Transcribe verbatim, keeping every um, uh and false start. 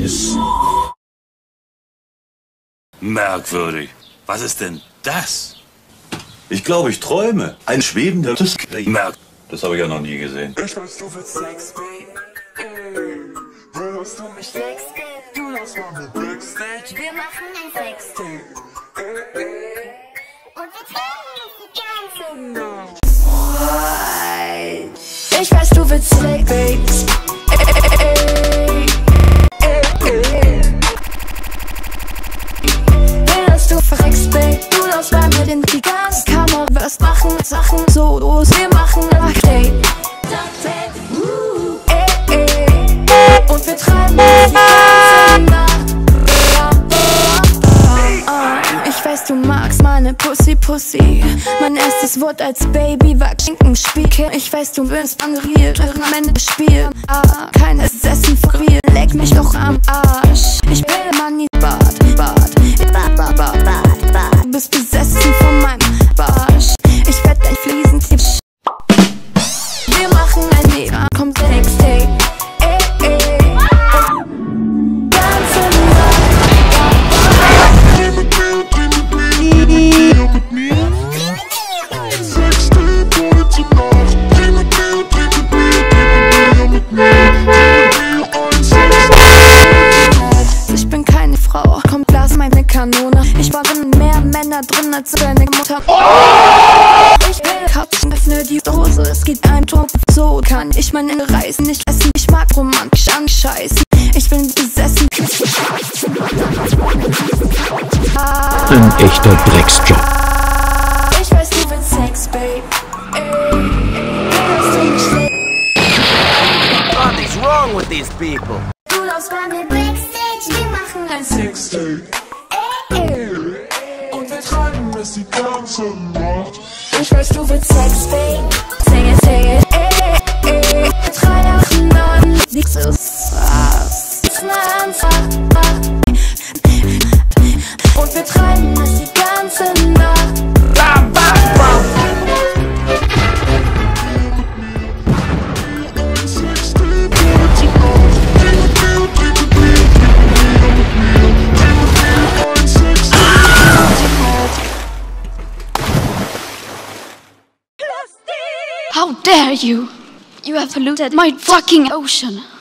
ist. Merkwürdig. Was ist denn das? Ich glaube, ich träume. Ein schwebender Display. Merk. Das habe ich ja noch nie gesehen. Ich weiß, du willst Sex, Babe. Willst du mich Sex, Babe? Du lass mal mit Backstage. Wir machen ein Sextape. Und wir trinken die ganze Nacht. Ich weiß, du willst Sex, Babe. Will, dass du verreckst, Babe. Du laufst bei mir in die ganze Kammer. Wirst machen Sachen so los. Wir machen Date. Und wir treiben die ganze Nacht. Ich weiß, du magst meine Pussy, Pussy. Mein erstes Wort als Baby war Klinkenspiel. Ich weiß, du willst Unreal, Ende Spiel. Ah, kein Essen for real. Leck mich doch am Arsch. Ich will Money, Bad, Bad, Bad, Bad, Bad, Bad, Bad. Du bist besessen von meinem Barsch. Ich werd dein Fliesentipp. Wir machen ein mega komplex Take. Ich bin keine Frau, kommt Glas meine Kanone. Ich war in mehr Männer drin als deine Mutter. Ich will Katzen, öffne die Dose, es geht ein Tor. So kann ich meine Reisen nicht essen. Ich mag romantisch anscheißen. Ich bin besessen. Ein echter Drecksjob. Ich weiß, du willst Sex, Babe. What is wrong with these people? Du laufst bei mir Backstage. Wir machen ein Sextape. Und wir treiben es die ganze Nacht. Ich weiß, du willst Sex, Babe. Sing it, sing it. Ey, ey. Drei nacheinander. Nix ist was. Ist ne Anfang. Und wir treiben es die ganze Nacht. Bam, bam, bam. How dare you! You have polluted my fucking ocean!